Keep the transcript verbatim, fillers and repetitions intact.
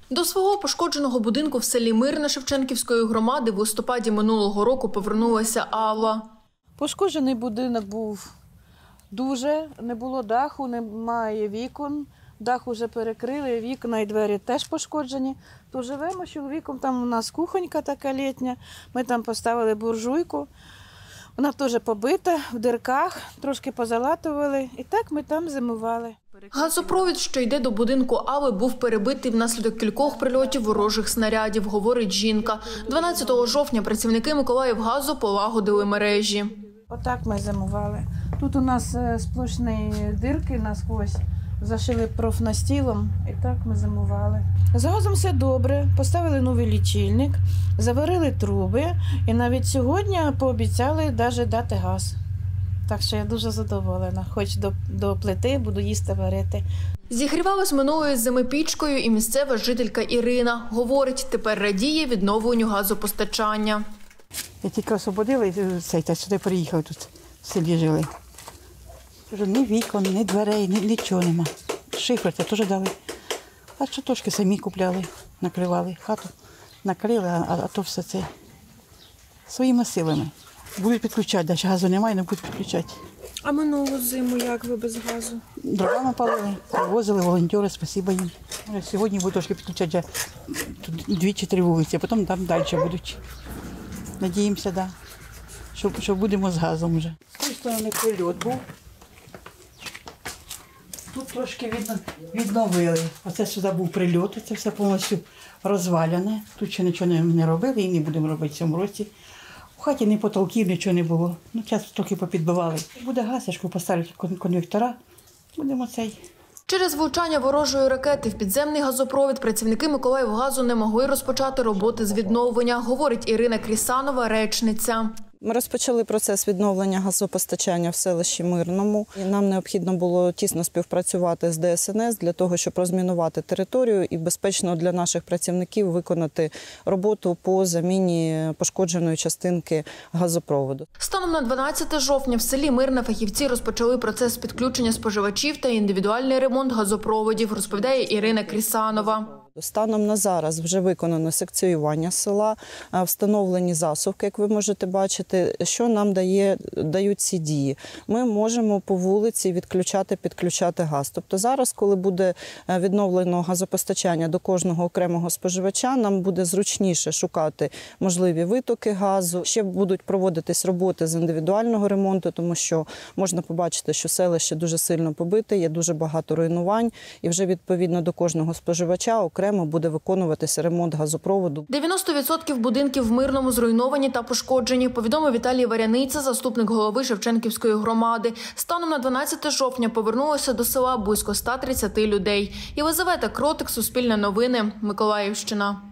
До свого пошкодженого будинку в селі Мирне Шевченківської громади в листопаді минулого року повернулася Алла. Пошкоджений будинок був дуже, не було даху, немає вікон. Дах вже перекрили, вікна і двері теж пошкоджені. То живемо з чоловіком, там у нас кухонька така літня, ми там поставили буржуйку. Вона теж побита, в дирках, трошки позалатували, і так ми там зимували. Газопровід, що йде до будинку Алли, був перебитий внаслідок кількох прильотів ворожих снарядів, говорить жінка. дванадцятого жовтня працівники Миколаївгазу полагодили мережі. Отак ми зимували. Тут у нас сплошні дирки насквозь, зашили профнастілом, і так ми зимували. З газом все добре, поставили новий лічильник, заварили труби, і навіть сьогодні пообіцяли навіть дати газ. Так що я дуже задоволена, хоч до, до плити буду їсти варити. Зігрівалась минулої зими пічкою і місцева жителька Ірина. Говорить, тепер радіє відновленню газопостачання. Я тільки освободила і та сюди приїхав, тут в селі жили. Ні вікон, ні дверей, ні, нічого нема. Шифер це теж дали. А що трошки самі купляли, накривали хату, накрили, а, а то все це своїми силами. Будуть підключати, навіть газу немає, не будуть підключати. А минулу зиму як ви без газу? Дровами палили, привозили волонтери, спасибо їм. Сьогодні будуть трошки підключати дві чи три вулиці, а потім там далі будуть. Надіємося, да, що, що будемо з газом вже. З цієї сторони прильот був. Тут трошки відновили. Оце сюди був прильот, це все повністю розвалене. Тут ще нічого не робили і не будемо робити в цьому році. У хаті ні потолків, нічого не було. Ну, час трохи попідбивали. Буде газ, я ж поставлять конвектора, будемо цей. Через влучання ворожої ракети в підземний газопровід працівники Миколаївгазу не могли розпочати роботи з відновлення, говорить Ірина Крісанова, речниця. Ми розпочали процес відновлення газопостачання в селищі Мирному. І нам необхідно було тісно співпрацювати з Де Ес Ен Ес для того, щоб розмінувати територію і безпечно для наших працівників виконати роботу по заміні пошкодженої частинки газопроводу. Станом на дванадцяте жовтня в селі Мирне фахівці розпочали процес підключення споживачів та індивідуальний ремонт газопроводів, розповідає Ірина Крісанова. Станом на зараз вже виконано секціювання села, встановлені засувки, як ви можете бачити. Що нам дає, дають ці дії? Ми можемо по вулиці відключати, підключати газ. Тобто зараз, коли буде відновлено газопостачання до кожного окремого споживача, нам буде зручніше шукати можливі витоки газу. Ще будуть проводитись роботи з індивідуального ремонту, тому що можна побачити, що селище дуже сильно побите, є дуже багато руйнувань, і вже відповідно до кожного споживача окремо буде виконуватися ремонт газопроводу. дев'яносто відсотків будинків в Мирному зруйновані та пошкоджені, повідомив Віталій Варяниця, заступник голови Шевченківської громади. Станом на дванадцяте жовтня повернулося до села близько ста тридцяти людей. Єлизавета Кротик, Суспільне новини, Миколаївщина.